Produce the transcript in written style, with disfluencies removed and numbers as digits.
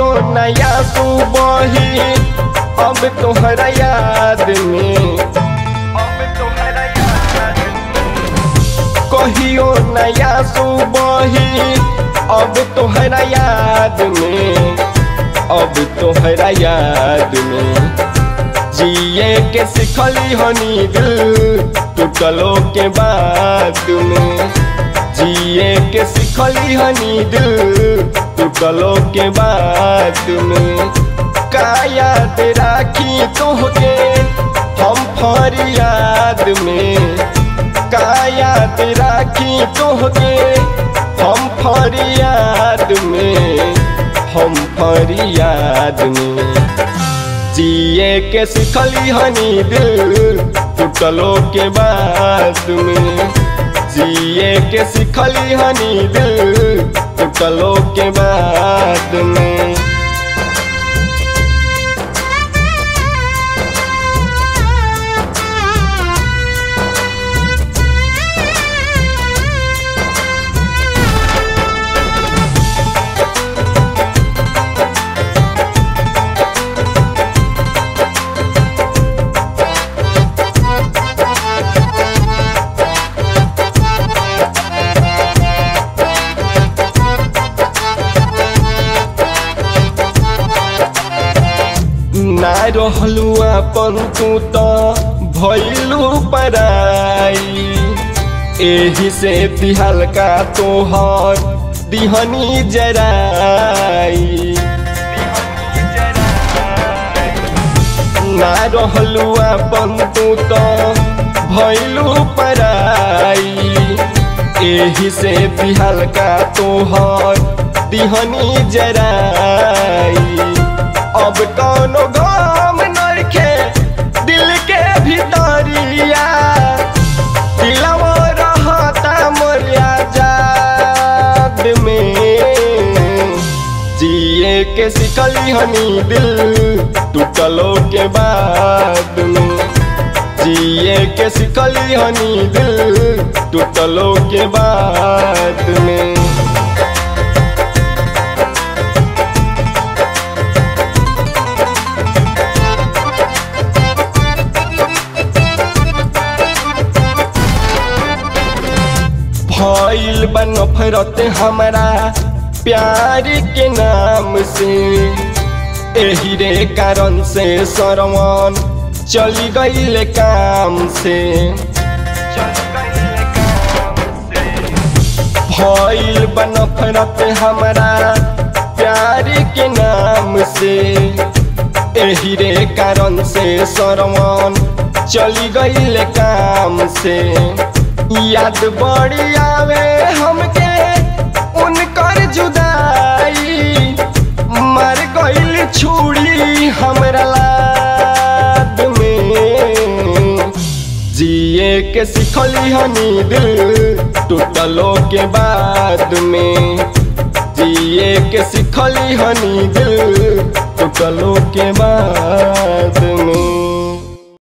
नया सुबही अब तोहरा याद में, कहियो नया सुबही अब तोहरा याद में, अब तोहरा याद में जिए के सिखली हनी दिल टूटलो के बाद में, जिए के सिखली हनी दिल टूटलो के बाद में। का याद राखी तोहके हम फरियाद में, का याद राखी तोहके हम फरियाद में, हम फरियाद में जिए के सिखली हनी दिल टूटलो के बाद में, जिए के सिखली हनी दिल टूटलो के बाद में। ना रहलू अपन तू तो भइलू पराई, एही से दिहल का तोहर दिहनी जराई। ना रहलू अपन तू तो भइलू पराई, एही से दिहल का तोहर दिहनी जराई। अब कौनो गम नइखे दिल के भीतरिया, दिलवा रहता मोरिया याद में, जिए के सिखली हनी दिल टूटलो के बाद में, जिए के सिखली हनी दिल टूटलो के बाद में। भइल बा नफरत हमारा प्यार के नाम से, एही रे कारण से सरवन चली गईल काम से। भइल बा नफरत हमारा प्यार के नाम से, एही रे कारण से सरवन चली गईल काम से। याद बड़ी आवे हमके उनकर जुदाई, मर गईल छुड़ी हमरा लाद में, जिए के सिखली हनी दिल टूटलो के बाद में, जिए के सिखली हनी दिल टूटलो के बाद में।